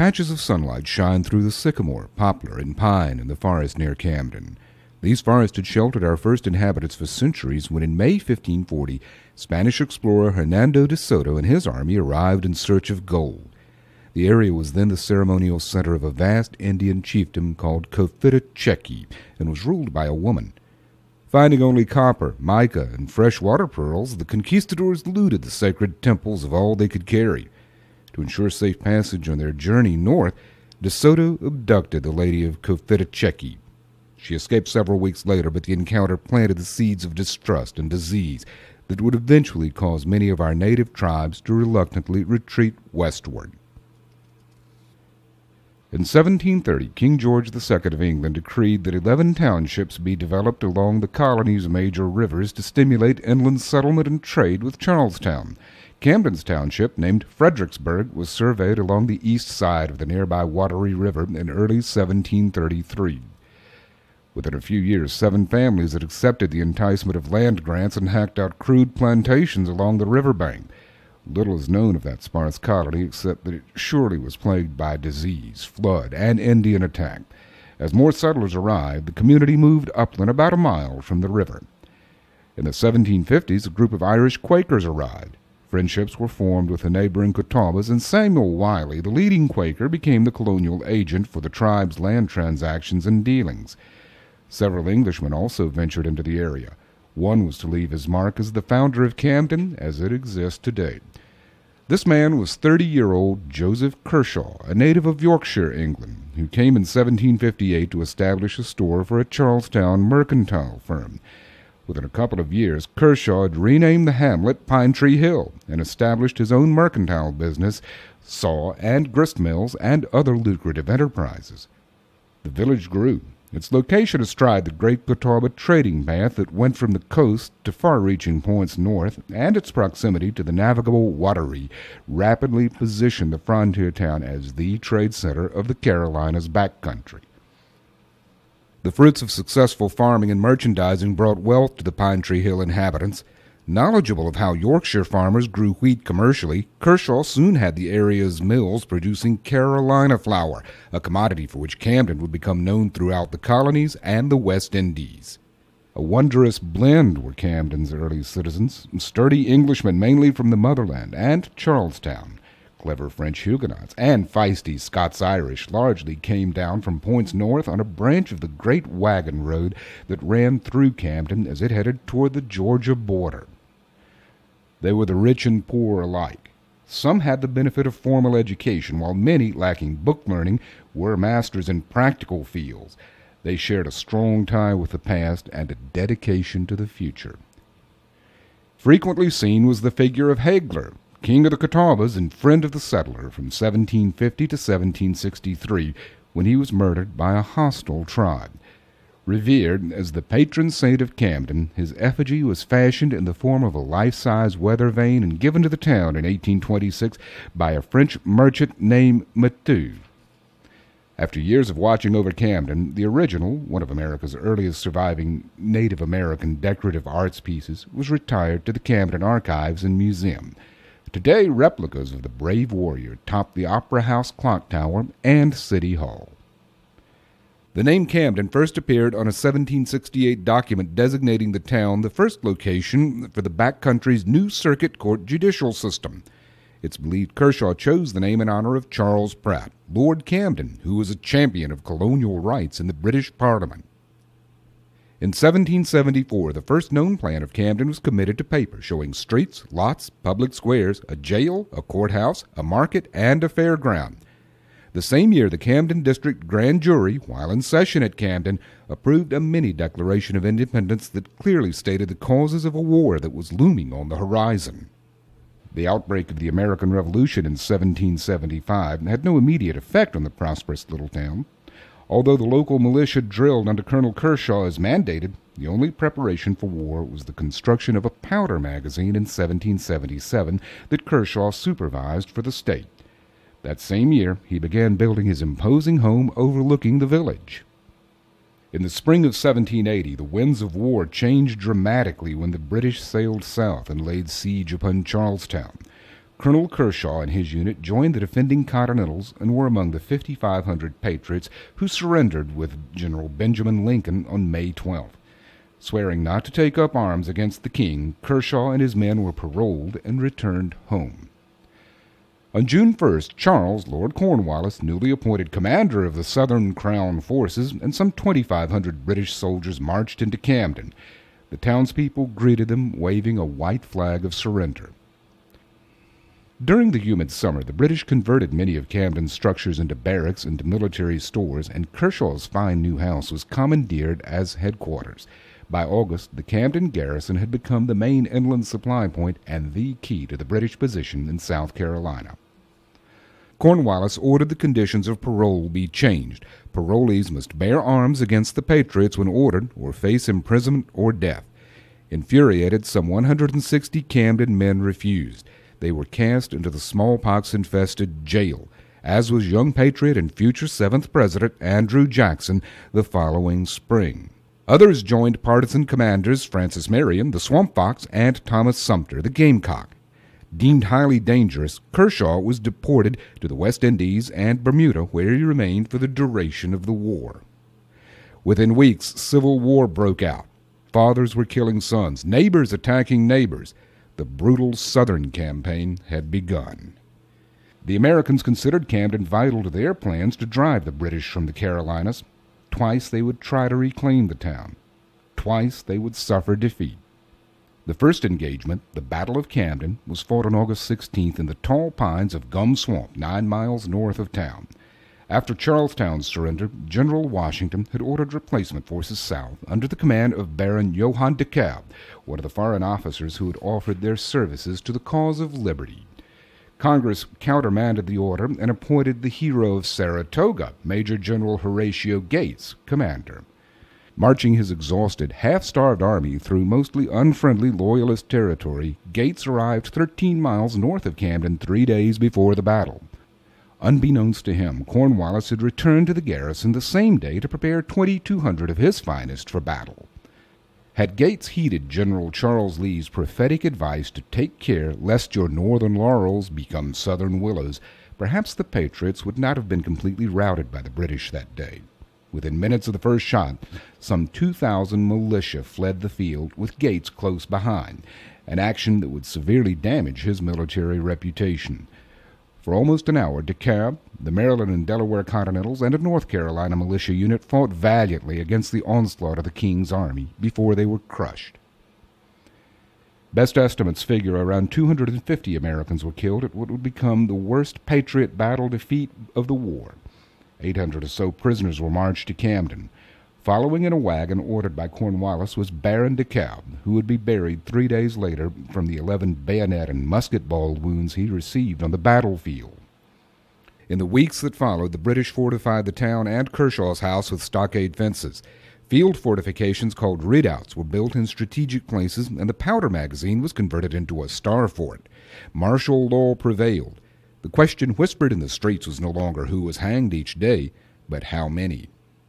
Patches of sunlight shine through the sycamore, poplar, and pine in the forest near Camden. These forests had sheltered our first inhabitants for centuries when in May 1540, Spanish explorer Hernando de Soto and his army arrived in search of gold. The area was then the ceremonial center of a vast Indian chiefdom called Cofitachequi and was ruled by a woman. Finding only copper, mica, and freshwater pearls, the conquistadors looted the sacred temples of all they could carry. To ensure safe passage on their journey north, De Soto abducted the Lady of Cofitachequi. She escaped several weeks later, but the encounter planted the seeds of distrust and disease that would eventually cause many of our native tribes to reluctantly retreat westward. In 1730, King George II of England decreed that 11 townships be developed along the colony's major rivers to stimulate inland settlement and trade with Charlestown. Camden's township, named Fredericksburg, was surveyed along the east side of the nearby watery river in early 1733. Within a few years, 7 families had accepted the enticement of land grants and hacked out crude plantations along the riverbank. Little is known of that sparse colony except that it surely was plagued by disease, flood, and Indian attack. As more settlers arrived, the community moved upland about a mile from the river. In the 1750s, a group of Irish Quakers arrived. Friendships were formed with the neighboring Catawbas, and Samuel Wiley, the leading Quaker, became the colonial agent for the tribe's land transactions and dealings. Several Englishmen also ventured into the area. One was to leave his mark as the founder of Camden as it exists today. This man was 30-year-old Joseph Kershaw, a native of Yorkshire, England, who came in 1758 to establish a store for a Charlestown mercantile firm. Within a couple of years, Kershaw had renamed the hamlet Pine Tree Hill and established his own mercantile business, saw and grist mills, and other lucrative enterprises. The village grew. Its location astride the Great Catawba trading path that went from the coast to far-reaching points north, and its proximity to the navigable watery, rapidly positioned the frontier town as the trade center of the Carolinas backcountry. The fruits of successful farming and merchandising brought wealth to the Pine Tree Hill inhabitants. Knowledgeable of how Yorkshire farmers grew wheat commercially, Kershaw soon had the area's mills producing Carolina flour, a commodity for which Camden would become known throughout the colonies and the West Indies. A wondrous blend were Camden's early citizens, sturdy Englishmen mainly from the motherland and Charlestown. Clever French Huguenots and feisty Scots-Irish largely came down from points north on a branch of the Great Wagon Road that ran through Camden as it headed toward the Georgia border. They were the rich and poor alike. Some had the benefit of formal education, while many, lacking book learning, were masters in practical fields. They shared a strong tie with the past and a dedication to the future. Frequently seen was the figure of Haigler, king of the Catawbas and friend of the settler from 1750 to 1763, when he was murdered by a hostile tribe. Revered as the patron saint of Camden, his effigy was fashioned in the form of a life-size weather vane and given to the town in 1826 by a French merchant named Mathieu. After years of watching over Camden, the original, one of America's earliest surviving Native American decorative arts pieces, was retired to the Camden Archives and Museum. Today, replicas of the brave warrior top the Opera House clock tower and City Hall. The name Camden first appeared on a 1768 document designating the town the first location for the backcountry's new circuit court judicial system. It's believed Kershaw chose the name in honor of Charles Pratt, Lord Camden, who was a champion of colonial rights in the British Parliament. In 1774, the first known plan of Camden was committed to paper, showing streets, lots, public squares, a jail, a courthouse, a market, and a fairground. The same year, the Camden District Grand Jury, while in session at Camden, approved a mini-declaration of independence that clearly stated the causes of a war that was looming on the horizon. The outbreak of the American Revolution in 1775 had no immediate effect on the prosperous little town. Although the local militia drilled under Colonel Kershaw as mandated, the only preparation for war was the construction of a powder magazine in 1777 that Kershaw supervised for the state. That same year, he began building his imposing home overlooking the village. In the spring of 1780, the winds of war changed dramatically when the British sailed south and laid siege upon Charlestown. Colonel Kershaw and his unit joined the defending Continentals and were among the 5,500 patriots who surrendered with General Benjamin Lincoln on May 12th. Swearing not to take up arms against the king, Kershaw and his men were paroled and returned home. On June 1st, Charles, Lord Cornwallis, newly appointed commander of the Southern Crown forces, and some 2,500 British soldiers marched into Camden. The townspeople greeted them, waving a white flag of surrender. During the humid summer, the British converted many of Camden's structures into barracks and military stores, and Kershaw's fine new house was commandeered as headquarters. By August, the Camden garrison had become the main inland supply point and the key to the British position in South Carolina. Cornwallis ordered the conditions of parole be changed. Parolees must bear arms against the Patriots when ordered, or face imprisonment or death. Infuriated, some 160 Camden men refused. They were cast into the smallpox-infested jail, as was young patriot and future 7th President Andrew Jackson the following spring. Others joined partisan commanders Francis Marion, the Swamp Fox, and Thomas Sumter, the Gamecock. Deemed highly dangerous, Kershaw was deported to the West Indies and Bermuda, where he remained for the duration of the war. Within weeks, civil war broke out. Fathers were killing sons, neighbors attacking neighbors. The brutal Southern campaign had begun. The Americans considered Camden vital to their plans to drive the British from the Carolinas. Twice they would try to reclaim the town. Twice they would suffer defeat. The first engagement, the Battle of Camden, was fought on August 16th in the tall pines of Gum Swamp, 9 miles north of town. After Charlestown's surrender, General Washington had ordered replacement forces south under the command of Baron Johann de Kalb, one of the foreign officers who had offered their services to the cause of liberty. Congress countermanded the order and appointed the hero of Saratoga, Major General Horatio Gates, commander. Marching his exhausted, half-starved army through mostly unfriendly Loyalist territory, Gates arrived 13 miles north of Camden 3 days before the battle. Unbeknownst to him, Cornwallis had returned to the garrison the same day to prepare 2,200 of his finest for battle. Had Gates heeded General Charles Lee's prophetic advice to take care lest your northern laurels become southern willows, perhaps the Patriots would not have been completely routed by the British that day. Within minutes of the first shot, some 2,000 militia fled the field, with Gates close behind, an action that would severely damage his military reputation. For almost an hour, DeKalb, the Maryland and Delaware Continentals, and a North Carolina militia unit fought valiantly against the onslaught of the King's army before they were crushed. Best estimates figure around 250 Americans were killed at what would become the worst Patriot battle defeat of the war. 800 or so prisoners were marched to Camden. Following in a wagon ordered by Cornwallis was Baron de Kalb, who would be buried 3 days later from the 11 bayonet and musket ball wounds he received on the battlefield. In the weeks that followed, the British fortified the town and Kershaw's house with stockade fences. Field fortifications called redoubts were built in strategic places, and the powder magazine was converted into a star fort. Martial law prevailed. The question whispered in the streets was no longer who was hanged each day, but how many.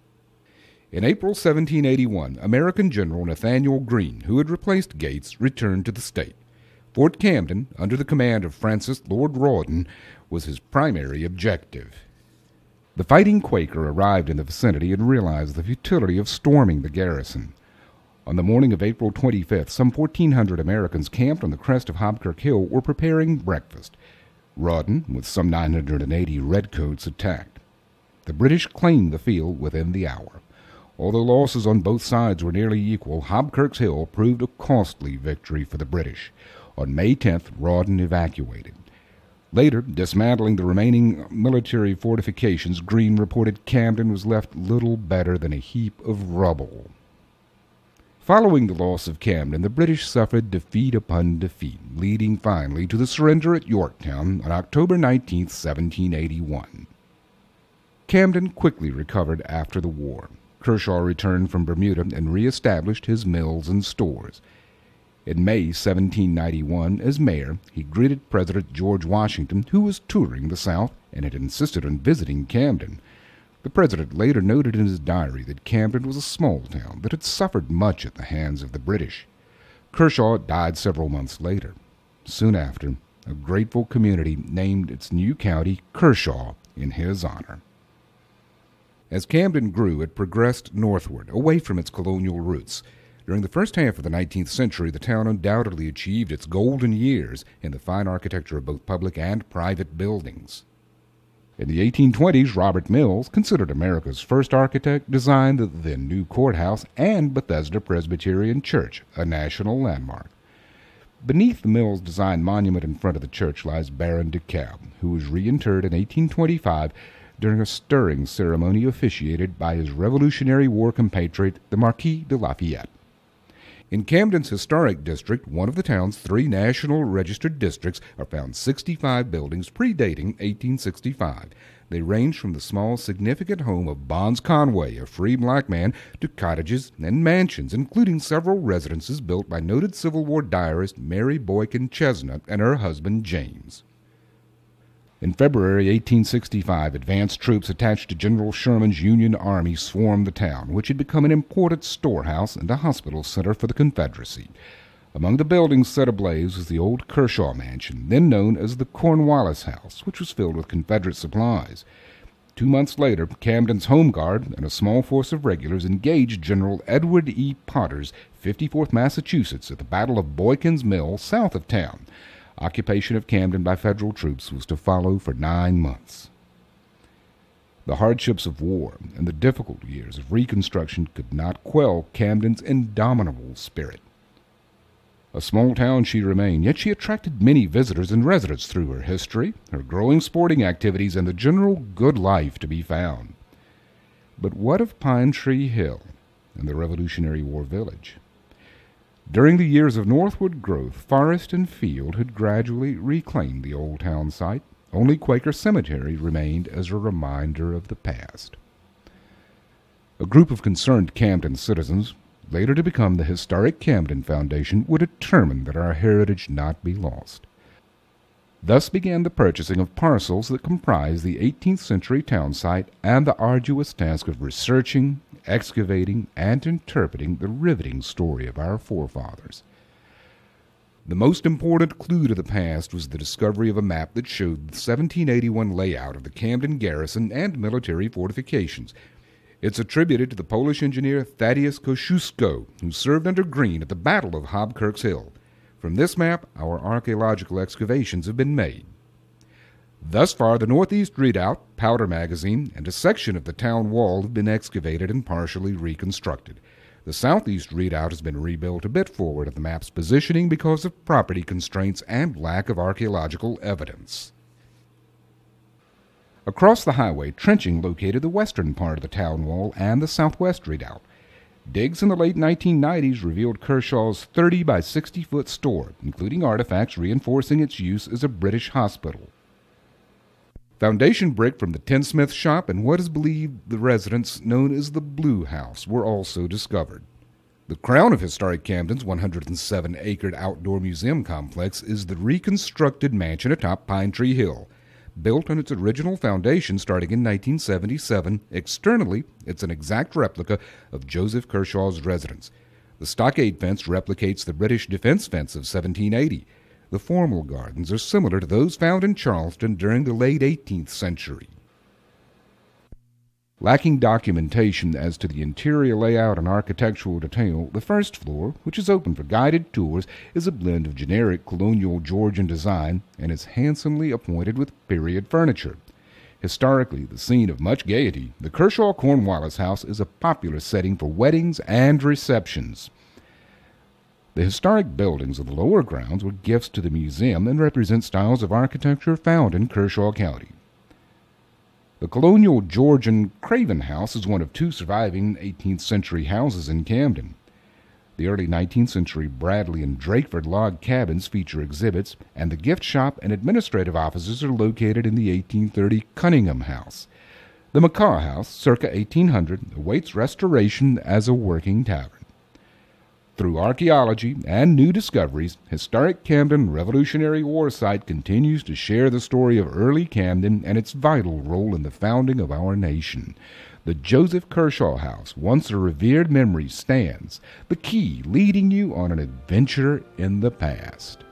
In April 1781, American General Nathanael Greene, who had replaced Gates, returned to the state. Fort Camden, under the command of Francis Lord Rawdon, was his primary objective. The fighting Quaker arrived in the vicinity and realized the futility of storming the garrison. On the morning of April 25th, some 1,400 Americans camped on the crest of Hobkirk Hill were preparing breakfast. Rawdon, with some 980 redcoats, attacked. The British claimed the field within the hour. Although losses on both sides were nearly equal, Hobkirk's Hill proved a costly victory for the British. On May 10th, Rawdon evacuated. Later, dismantling the remaining military fortifications, Greene reported Camden was left little better than a heap of rubble. Following the loss of Camden, the British suffered defeat upon defeat, leading finally to the surrender at Yorktown on October 19, 1781. Camden quickly recovered after the war. Kershaw returned from Bermuda and reestablished his mills and stores. In May 1791, as mayor, he greeted President George Washington, who was touring the South and had insisted on visiting Camden. The president later noted in his diary that Camden was a small town that had suffered much at the hands of the British. Kershaw died several months later. Soon after, a grateful community named its new county Kershaw in his honor. As Camden grew, it progressed northward, away from its colonial roots. During the first half of the 19th century, the town undoubtedly achieved its golden years in the fine architecture of both public and private buildings. In the 1820s, Robert Mills, considered America's first architect, designed the then new courthouse and Bethesda Presbyterian Church, a national landmark. Beneath the Mills design monument in front of the church lies Baron de Kalb, who was reinterred in 1825 during a stirring ceremony officiated by his Revolutionary War compatriot, the Marquis de Lafayette. In Camden's historic district, one of the town's 3 national registered districts, are found 65 buildings predating 1865. They range from the small, significant home of Bonds Conway, a free black man, to cottages and mansions, including several residences built by noted Civil War diarist Mary Boykin Chestnut and her husband James. In February 1865, advanced troops attached to General Sherman's Union Army swarmed the town, which had become an important storehouse and a hospital center for the Confederacy. Among the buildings set ablaze was the old Kershaw Mansion, then known as the Cornwallis House, which was filled with Confederate supplies. 2 months later, Camden's Home Guard and a small force of regulars engaged General Edward E. Potter's 54th Massachusetts at the Battle of Boykin's Mill, south of town. Occupation of Camden by federal troops was to follow for 9 months. The hardships of war and the difficult years of Reconstruction could not quell Camden's indomitable spirit. A small town she remained, yet she attracted many visitors and residents through her history, her growing sporting activities, and the general good life to be found. But what of Pine Tree Hill and the Revolutionary War village? During the years of northward growth, forest and field had gradually reclaimed the old town site. Only Quaker Cemetery remained as a reminder of the past. A group of concerned Camden citizens, later to become the historic Camden Foundation, were determined that our heritage not be lost. Thus began the purchasing of parcels that comprised the 18th century town site and the arduous task of researching, excavating, and interpreting the riveting story of our forefathers. The most important clue to the past was the discovery of a map that showed the 1781 layout of the Camden garrison and military fortifications. It's attributed to the Polish engineer Thaddeus Kosciuszko, who served under Greene at the Battle of Hobkirk's Hill. From this map, our archaeological excavations have been made. Thus far, the northeast redoubt, powder magazine, and a section of the town wall have been excavated and partially reconstructed. The southeast redoubt has been rebuilt a bit forward of the map's positioning because of property constraints and lack of archaeological evidence. Across the highway, trenching located the western part of the town wall and the southwest redoubt. Digs in the late 1990s revealed Kershaw's 30 by 60-foot store, including artifacts reinforcing its use as a British hospital. Foundation brick from the tinsmith shop and what is believed the residence known as the Blue House were also discovered. The crown of historic Camden's 107-acre outdoor museum complex is the reconstructed mansion atop Pine Tree Hill. Built on its original foundation starting in 1977, externally it's an exact replica of Joseph Kershaw's residence. The stockade fence replicates the British defense fence of 1780. The formal gardens are similar to those found in Charleston during the late 18th century. Lacking documentation as to the interior layout and architectural detail, the first floor, which is open for guided tours, is a blend of generic colonial Georgian design and is handsomely appointed with period furniture. Historically the scene of much gaiety, the Kershaw Cornwallis House is a popular setting for weddings and receptions. The historic buildings of the lower grounds were gifts to the museum and represent styles of architecture found in Kershaw County. The colonial Georgian Craven House is one of 2 surviving 18th century houses in Camden. The early 19th century Bradley and Drakeford log cabins feature exhibits, and the gift shop and administrative offices are located in the 1830 Cunningham House. The Macaw House, circa 1800, awaits restoration as a working tavern. Through archaeology and new discoveries, historic Camden Revolutionary War site continues to share the story of early Camden and its vital role in the founding of our nation. The Joseph Kershaw House, once a revered memory, stands, the key leading you on an adventure in the past.